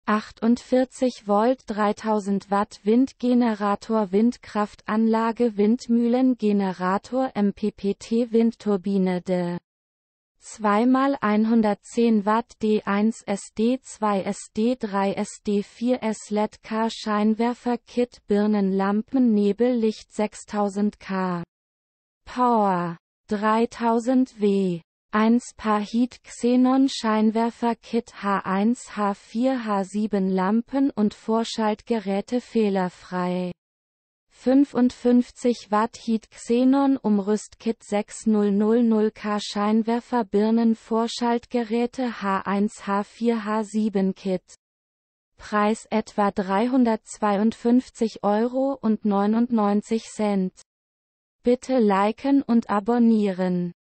48 Volt 3000 Watt Windgenerator Windkraftanlage Windmühlen Generator MPPT Windturbine de 2x110 Watt D1 SD2 SD3 SD4 LED Paar Scheinwerfer Kit Birnen Lampen Nebel Licht 6000K Paar 3000W 1 Paar Heat Xenon Scheinwerfer Kit H1 H4 H7 Lampen und Vorschaltgeräte fehlerfrei. 55 Watt Heat Xenon Umrüstkit 6000K Scheinwerfer Birnen Vorschaltgeräte H1 H4 H7 Kit. Preis etwa 352,99 €. Bitte liken und abonnieren.